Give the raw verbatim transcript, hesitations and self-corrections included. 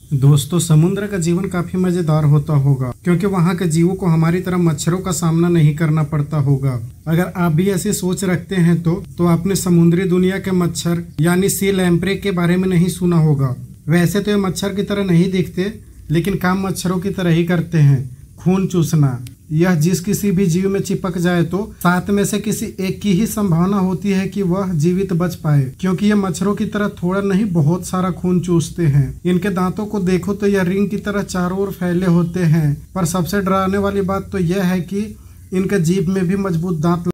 दोस्तों, समुद्र का जीवन काफी मजेदार होता होगा क्योंकि वहाँ के जीवों को हमारी तरह मच्छरों का सामना नहीं करना पड़ता होगा। अगर आप भी ऐसी सोच रखते हैं तो तो आपने समुद्री दुनिया के मच्छर यानी सी लैम्प्रे के बारे में नहीं सुना होगा। वैसे तो ये मच्छर की तरह नहीं दिखते, लेकिन काम मच्छरों की तरह ही करते हैं, खून चूसना। यह जिस किसी भी जीव में चिपक जाए तो सात में से किसी एक की ही संभावना होती है कि वह जीवित बच पाए, क्योंकि ये मच्छरों की तरह थोड़ा नहीं बहुत सारा खून चूसते हैं। इनके दांतों को देखो तो यह रिंग की तरह चारों ओर फैले होते हैं, पर सबसे डराने वाली बात तो यह है कि इनके जीभ में भी मजबूत दांत